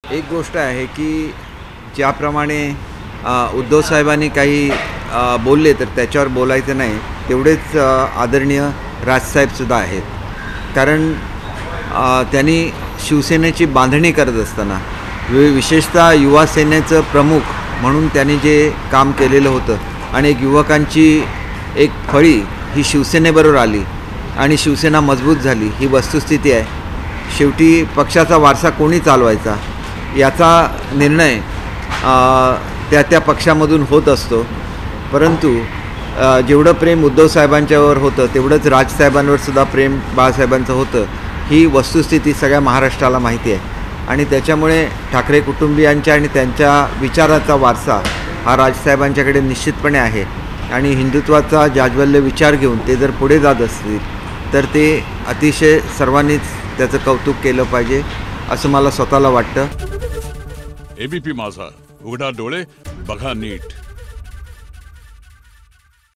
एक गोष्ट आहे की ज्याप्रमाणे उद्धव साहेबांनी काही बोलले तर त्याच्यावर बोलायचं नाही, तेवढेच आदरणीय राजसाहेबसुद्धा आहेत. कारण त्यांनी शिवसेनेची बांधणी करत असताना विशेषतः युवा सेनेचं प्रमुख म्हणून त्यांनी जे काम केलेलं होतं आणि एक युवकांची एक फळी ही शिवसेनेबरोबर आली आणि शिवसेना मजबूत झाली, ही वस्तुस्थिती आहे. शेवटी पक्षाचा वारसा कोणी चालवायचा याचा निर्णय त्या त्या पक्षामधून होत असतो. परंतु जेवढं प्रेम उद्धव साहेबांच्यावर होतं तेवढंच राजसाहेबांवर सुद्धा प्रेम बाळासाहेबांचं होतं, ही वस्तुस्थिती सगळ्या महाराष्ट्राला माहिती आहे. आणि त्याच्यामुळे ठाकरे कुटुंबियांच्या आणि त्यांच्या विचाराचा वारसा हा राजसाहेबांच्याकडे निश्चितपणे आहे. आणि हिंदुत्वाचा जाज्वल्य विचार घेऊन ते जर पुढे जात असतील तर ते अतिशय सर्वांनीच त्याचं कौतुक केलं पाहिजे असं मला स्वतःला वाटतं. एबीपी माझा, उघडा डोळे बघा नीट.